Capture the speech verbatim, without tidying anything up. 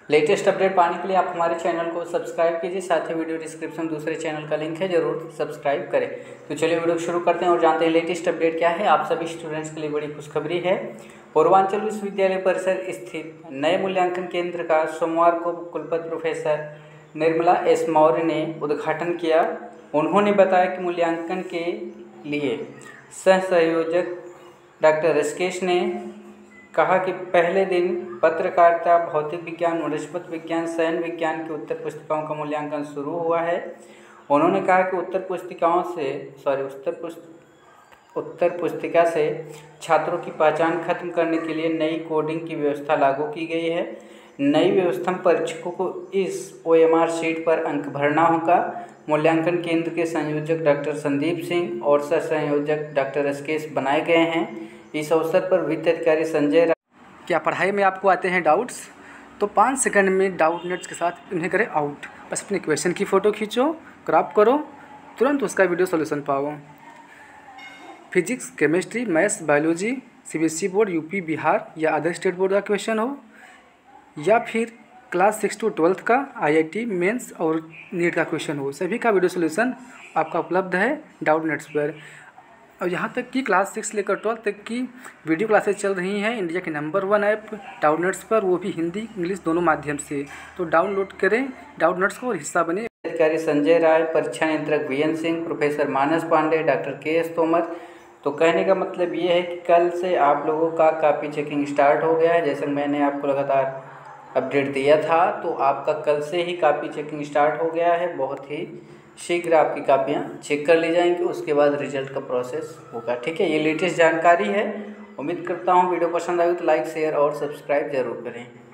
Latest update पाने के लिए आप हमारे चैनल को सब्सक्राइब कीजिए, साथ ही वीडियो डिस्क्रिप्शन में दूसरे चैनल का लिंक है, जरूर सब्सक्राइब करें। तो चलिए वीडियो शुरू करते हैं और जानते हैं लेटेस्ट अपडेट क्या है। आप सभी स्टूडेंट्स के लिए बड़ी खुशखबरी है। पूर्वांचल विश्वविद्यालय परिसर स्थित नए मूल्यांकन केंद्र का सोमवार को कुलपति प्रोफेसर निर्मला एस मौर्य ने उद्घाटन किया। उन्होंने बताया कि मूल्यांकन के लिए सह संयोजक डॉक्टर ऋषिकेश ने कहा कि पहले दिन पत्रकारिता, भौतिक विज्ञान, वनस्पति विज्ञान, सैन्य विज्ञान की उत्तर पुस्तिकाओं का मूल्यांकन शुरू हुआ है। उन्होंने कहा कि उत्तर पुस्तिकाओं से सॉरी उत्तर पुस्त उत्तर पुस्तिका से छात्रों की पहचान खत्म करने के लिए नई कोडिंग की व्यवस्था लागू की गई है। नई व्यवस्था में परीक्षकों को इस ओ एम आर शीट पर अंक भरना होगा। मूल्यांकन केंद्र के संयोजक डॉक्टर संदीप सिंह और सह संयोजक डॉक्टर ऋषिकेश बनाए गए हैं। इस अवसर पर वित्त अधिकारी संजय। क्या पढ़ाई में आपको आते हैं डाउट्स? तो पाँच सेकंड में डाउट नेट्स के साथ उन्हें करें आउट। बस अपने क्वेश्चन की फ़ोटो खींचो, क्रॉप करो, तुरंत उसका वीडियो सॉल्यूशन पाओ। Physics, chemistry, maths, biology, C B S E board, UP, Bihar या अदर स्टेट बोर्ड का क्वेश्चन हो, या फिर क्लास सिक्स टू ट्वेल्थ का आई आई टी मेंस और नीट का क्वेश्चन हो, सभी का वीडियो सॉल्यूशन आपका उपलब्ध है डाउट नेट्स पर। और यहाँ तक कि क्लास सिक्स लेकर ट्वेल्थ तक की वीडियो क्लासेस चल रही हैं इंडिया के number one app Doubtnut पर, वो भी हिंदी इंग्लिश दोनों माध्यम से। तो डाउनलोड करें डाउट नेट्स को और हिस्सा बने। अधिकारी संजय राय, परीक्षा नियंत्रक V N Singh, professor Manas Pandey, doctor K S Tomar. तो कहने का मतलब ये है कि कल से आप लोगों का कॉपी चेकिंग स्टार्ट हो गया है। जैसे मैंने आपको लगातार अपडेट दिया था, तो आपका कल से ही कॉपी चेकिंग स्टार्ट हो गया है। बहुत ही शीघ्र आपकी कापियाँ चेक कर ली जाएंगी, उसके बाद रिजल्ट का प्रोसेस होगा। ठीक है, ये लेटेस्ट जानकारी है। उम्मीद करता हूँ वीडियो पसंद आई तो लाइक, शेयर और सब्सक्राइब जरूर करें।